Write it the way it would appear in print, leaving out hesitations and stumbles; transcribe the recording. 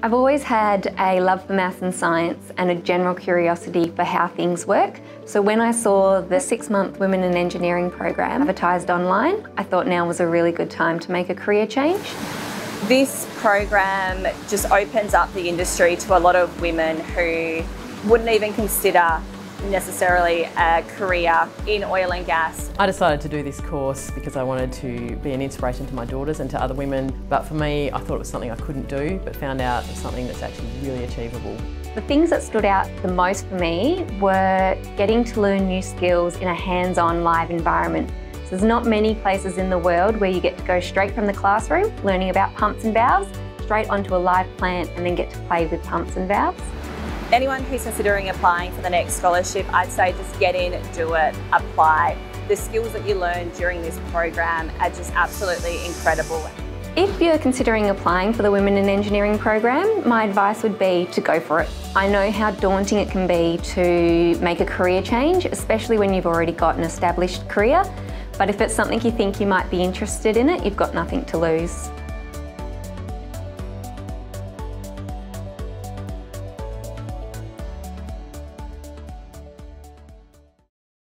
I've always had a love for maths and science and a general curiosity for how things work. So when I saw the 6-month Women in Engineering program advertised online, I thought now was a really good time to make a career change. This program just opens up the industry to a lot of women who wouldn't even consider necessarily a career in oil and gas. I decided to do this course because I wanted to be an inspiration to my daughters and to other women, but for me I thought it was something I couldn't do, but found out it's something that's actually really achievable. The things that stood out the most for me were getting to learn new skills in a hands-on live environment. So there's not many places in the world where you get to go straight from the classroom, learning about pumps and valves, straight onto a live plant and then get to play with pumps and valves. Anyone who's considering applying for the next scholarship, I'd say just get in, do it, apply. The skills that you learn during this program are just absolutely incredible. If you're considering applying for the Women in Engineering program, my advice would be to go for it. I know how daunting it can be to make a career change, especially when you've already got an established career. But if it's something you think you might be interested in it, you've got nothing to lose.